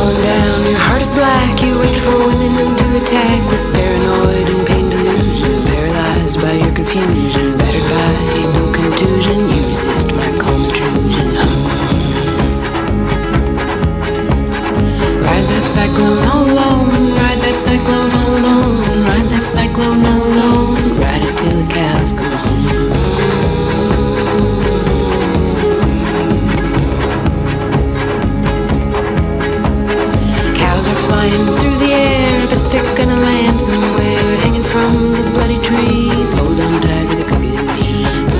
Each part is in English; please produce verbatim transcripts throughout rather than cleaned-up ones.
falling down, your heart is black. You wait for women to attack with paranoid and pain delusion. Paralyzed by your confusion, battered by able contusion. You resist my calm intrusion. Ride that cyclone all alone, ride that cyclone all alone, ride that cyclone all alone, ride it till the cows come home. Cows are flying through the air, but they're gonna land somewhere, hanging from the bloody trees. Hold on tight to the cookie and me.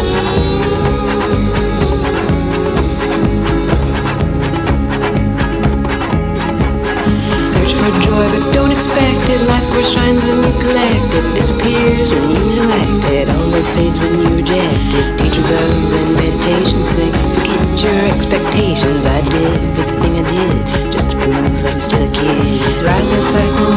Search for joy, but don't expect it. Life force shines when you collect it, disappears when you neglect it. All love fades when you reject it. Teachers' loves and meditation say, forget your expectations. I did everything I did just to prove I'm still a kid. Ride that cycle